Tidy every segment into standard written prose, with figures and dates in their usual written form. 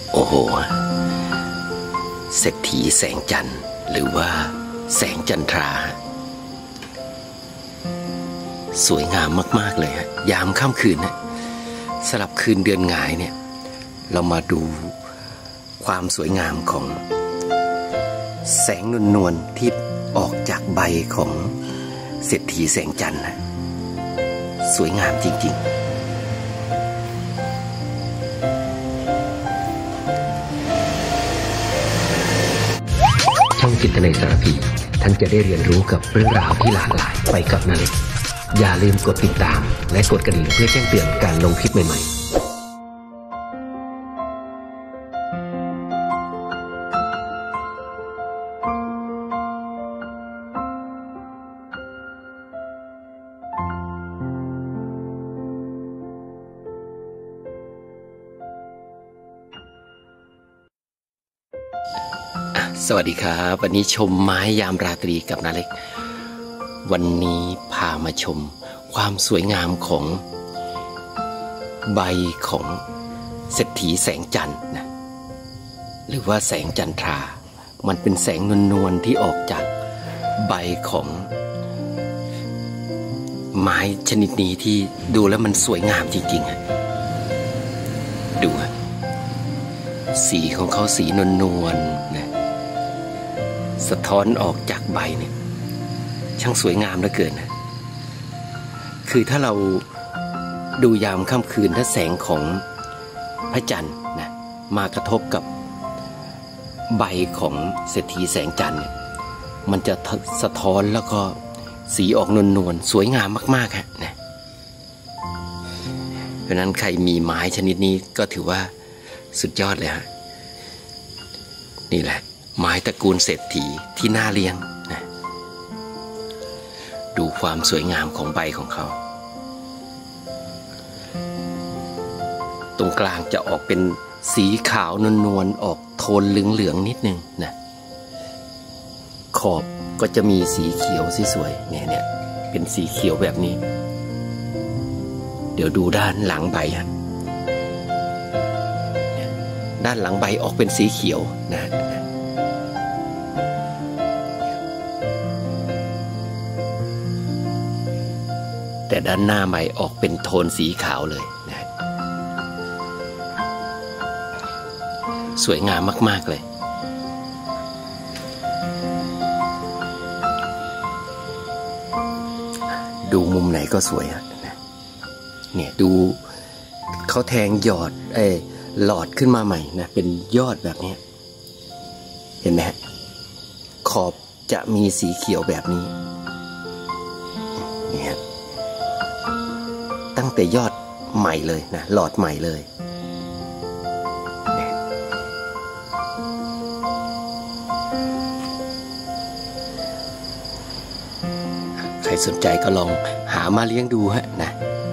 โอ้โหเศรษฐีแสงจันทร์หรือว่าแสงจันทราสวยงามมากๆเลยฮะยามค่ำคืนนะสลับคืนเดือนหงายเนี่ยเรามาดูความสวยงามของแสงนวลๆที่ออกจากใบของเศรษฐีแสงจันทร์นะสวยงามจริงๆช่องจิตนาสารพีท่านจะได้เรียนรู้กับเรื่องราวที่หลากหลายไปกับนาเล็กอย่าลืมกดติดตามและกดกระดิ่งเพื่อแจ้งเตือนการลงคลิปใหม่ๆสวัสดีครับวันนี้ชมไม้ยามราตรีกับนาเล็กวันนี้พามาชมความสวยงามของใบของเศรษฐีแสงจันทร์นะหรือว่าแสงจันทรามันเป็นแสงนวลๆที่ออกจากใบของไม้ชนิดนี้ที่ดูแล้วมันสวยงามจริงๆฮะดูฮะสีของเขาสีนวลๆนะสะท้อนออกจากใบเนี่ยช่างสวยงามเหลือเกินนะคือถ้าเราดูยามค่ำคืนถ้าแสงของพระจันทร์นะมากระทบกับใบของเศรษฐีแสงจันทร์เนี่ยมันจะสะท้อนแล้วก็สีออกนวลๆสวยงามมากๆฮะนะเพราะนั้นใครมีไม้ชนิดนี้ก็ถือว่าสุดยอดเลยฮะนี่แหละไม้ตระกูลเศรษฐีที่น่าเลี้ยงนะดูความสวยงามของใบของเขาตรงกลางจะออกเป็นสีขาวนวลๆออกโทนเหลืองๆนิดนึงนะขอบก็จะมีสีเขียวสวยๆเนี่ยเป็นสีเขียวแบบนี้เดี๋ยวดูด้านหลังใบฮะด้านหลังใบออกเป็นสีเขียวนะแต่ด้านหน้าใบออกเป็นโทนสีขาวเลยนะสวยงามมากๆเลยดูมุมไหนก็สวยฮะเนี่ยดูเขาแทงหยอดหลอดขึ้นมาใหม่นะเป็นยอดแบบนี้เห็นไหมฮะขอบจะมีสีเขียวแบบนี้นี่ฮะตั้งแต่ยอดใหม่เลยนะหลอดใหม่เลยใครสนใจก็ลองหามาเลี้ยงดูฮะนะ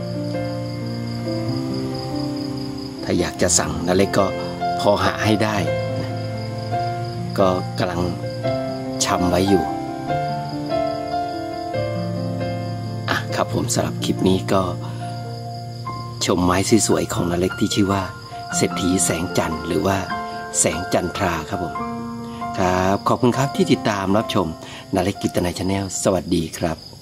ถ้าอยากจะสั่งนาเล็กก็พอหาให้ได้นะก็กำลังชำไว้อยู่ครับผมสำหรับคลิปนี้ก็ชมไม้สวยๆของนาเล็กที่ชื่อว่าเศรษฐีแสงจันทร์หรือว่าแสงจันทราครับผมครับขอบคุณครับที่ติดตามรับชมนาเล็กกิตนาชาแนลสวัสดีครับ